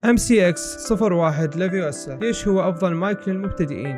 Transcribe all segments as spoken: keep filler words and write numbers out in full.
إم سي إكس صفر واحد لافيوسا. ليش هو أفضل مايك للمبتدئين؟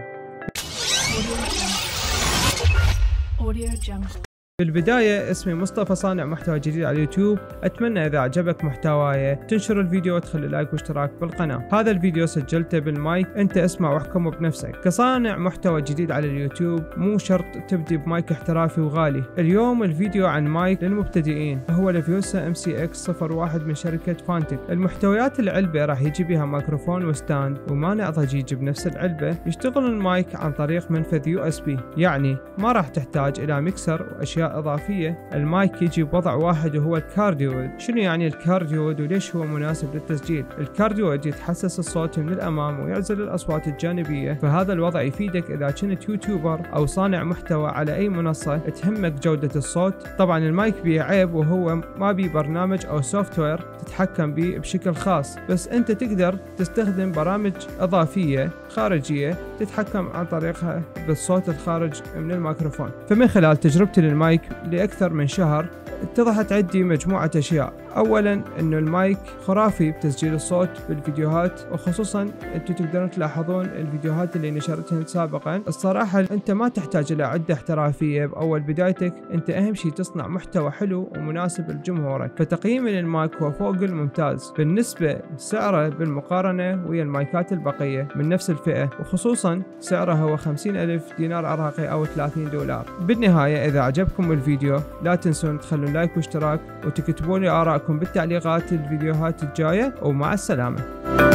بالبداية اسمي مصطفى، صانع محتوى جديد على اليوتيوب. أتمنى إذا عجبك محتواي تنشر الفيديو وتخلي لايك واشتراك بالقناة. هذا الفيديو سجلته بالمايك، أنت اسمع واحكم بنفسك. كصانع محتوى جديد على اليوتيوب مو شرط تبدي بمايك احترافي وغالي. اليوم الفيديو عن مايك للمبتدئين، هو لافيوسا إم سي إكس صفر واحد من شركة فانتك. المحتويات العلبة راح يجي بها ميكروفون وستاند ومانع ضجيج بنفس العلبة. يشتغل المايك عن طريق منفذ يو اس بي، يعني ما راح تحتاج إلى ميكسر وأشياء إضافية. المايك يجي بوضع واحد وهو الكارديود. شنو يعني الكارديود وليش هو مناسب للتسجيل؟ الكارديود يتحسس الصوت من الأمام ويعزل الأصوات الجانبية، فهذا الوضع يفيدك إذا كنت يوتيوبر أو صانع محتوى على أي منصة تهمك جودة الصوت. طبعا المايك بيه عيب وهو ما بيه برنامج أو سوفت وير تتحكم به بشكل خاص، بس أنت تقدر تستخدم برامج إضافية خارجية تتحكم عن طريقها بالصوت الخارج من الميكروفون. فمن خلال تجربتي للمايك لأكثر من شهر اتضحت عندي مجموعة أشياء. أولا إنه المايك خرافي بتسجيل الصوت بالفيديوهات، وخصوصا أنتم تقدرون تلاحظون الفيديوهات اللي نشرتها سابقا. الصراحة أنت ما تحتاج إلى عدة احترافية بأول بدايتك، أنت أهم شيء تصنع محتوى حلو ومناسب لجمهورك. فتقييمي للمايك هو فوق الممتاز بالنسبة لسعره بالمقارنة ويا المايكات البقية من نفس الفئة، وخصوصا سعره هو خمسين ألف دينار عراقي أو ثلاثين دولار. بالنهاية إذا عجبكم الفيديو لا تنسون تخلون لايك واشتراك وتكتبون لي آراءكم بالتعليقات الفيديوهات الجاية، ومع السلامة.